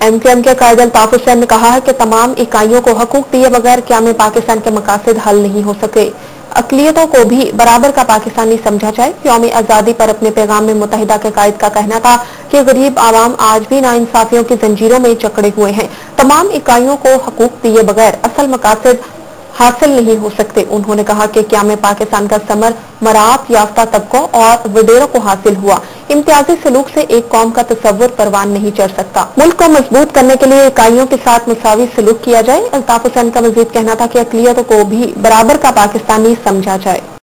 MQM के कायद अल्ताफ हुसैन ने कहा है कि तमाम इकाइयों को हकूक दिए बगैर क़याम पाकिस्तान के मकासद हल नहीं हो सके। अक़लियतों को भी बराबर का पाकिस्तानी समझा जाए। यौम आज़ादी पर अपने पैगाम में मुत्तहिदा के कायद का कहना था कि गरीब आवाम आज भी नाइंसाफियों की जंजीरों में जकड़े हुए हैं। तमाम इकाइयों को हकूक दिए बगैर असल मकासद हासिल नहीं हो सकते। उन्होंने कहा कि क़याम पाकिस्तान का समर मरात याफ्ता तबकों और वडेरों को हासिल हुआ। इम्तियाजी सलूक से एक कौम का तसव्वुर परवान नहीं चढ़ सकता। मुल्क को मजबूत करने के लिए इकाइयों के साथ मुसावी सलूक किया जाए। अल्ताफ हुसैन का मजीद कहना था कि अक़लियतों को भी बराबर का पाकिस्तानी समझा जाए।